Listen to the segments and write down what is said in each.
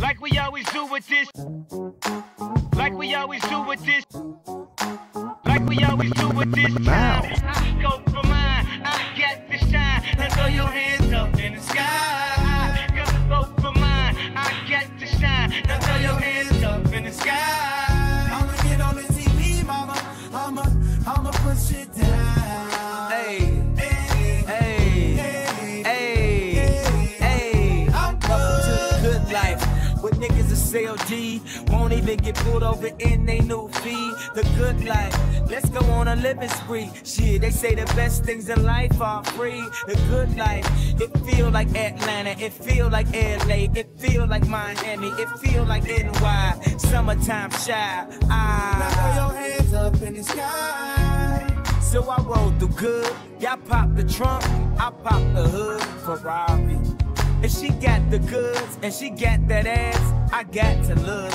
Like we always do with this. Like we always do with this. Like we always do with this time. I go for mine. I got to shine. Now throw your hands up in the sky. I go for mine. I got to shine. Now throw your hands up in the sky. I'ma get on the TV, mama. I'ma push it down. Hey, hey, hey, hey. Welcome to the good life. With niggas a CLD, won't even get pulled over in they new feed. The good life, let's go on a living spree. Shit, they say the best things in life are free. The good life, it feel like Atlanta, it feel like LA, it feel like Miami, it feel like NY. Summertime shy. Now throw your hands up in the sky. So I roll through good, y'all pop the trunk, I pop the hood, Ferrari. If she got the goods and she got that ass, I got to look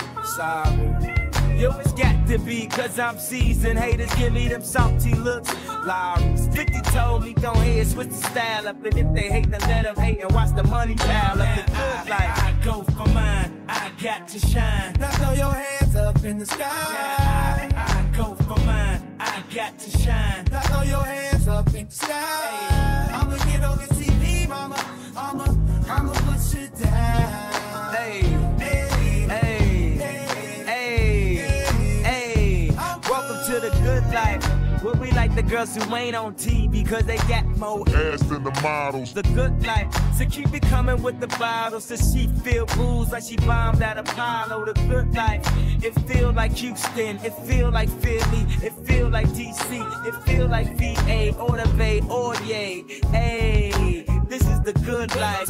sorry. Yo, it's got to be cause I'm seasoned. Haters give me them salty looks. Lowry's 50 told me go ahead, switch the style up. And if they hate, then let them hate and watch the money pile up. The good life, I go for mine, I got to shine. Now throw your hands up in the sky. I go for mine, I got to shine. Now throw your hands up in the sky. I'ma get on the TV, mama. I'ma push it down. Hey, hey, hey, hey, hey. Welcome to the good life. Where we like the girls who ain't on TV cause they got more ass than the models. The good life, so keep it coming with the bottles. So she feel booze like she bombed at Apollo. The good life, it feel like Houston, it feel like Philly, it feel like DC, it feel like VA or the Bay or yay. Hey, this is the good life.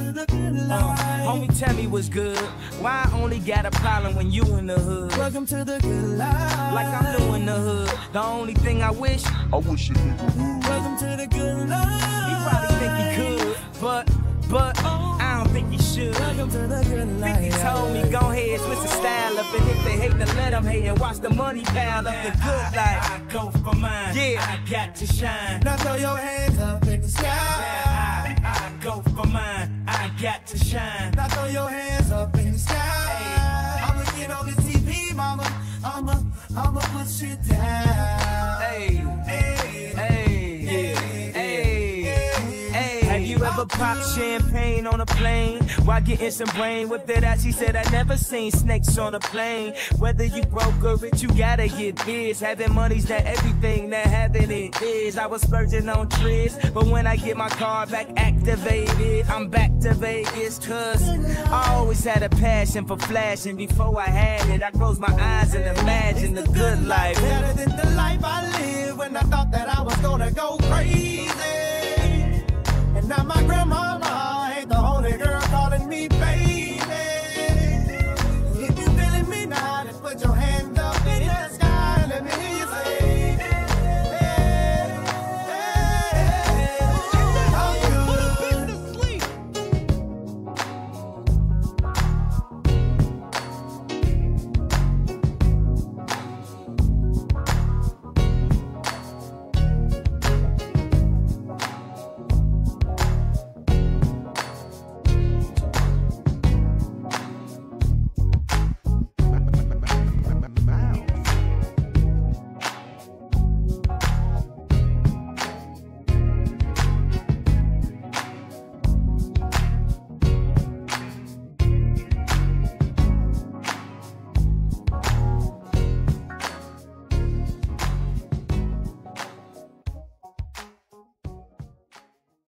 Homie, tell me what's good. Why I only got a problem when you in the hood? Welcome to the good life. Like I'm new in the hood. The only thing I wish I wish a nigga would. Welcome to the good life. he probably think he could, but I don't think he should. Welcome to the good life. 50 told me go ahead, switch the style up, and if they hate, then let them hate and watch the money pile up. The good life, I go for mine. yeah, I got to shine. Now throw your hands up in the sky. I go for mine. I got to shine. Now throw your hands up in the sky. I'ma get on the TV, mama. I'ma push it down. hey, Hey, hey, yeah, hey, hey. Have you ever popped champagne on a plane while getting some brain with it? As she said, I never seen snakes on a plane. Whether you broke or rich, you gotta get biz. Having money's not everything, that having it is. I was splurging on trips, but when I get my car back activated, I'm back to Vegas. Cause I always had a passion for flashing. Before I had it, I closed my eyes and imagined the good life. better than the life I lived when I thought that I was gonna go crazy. And now my grandma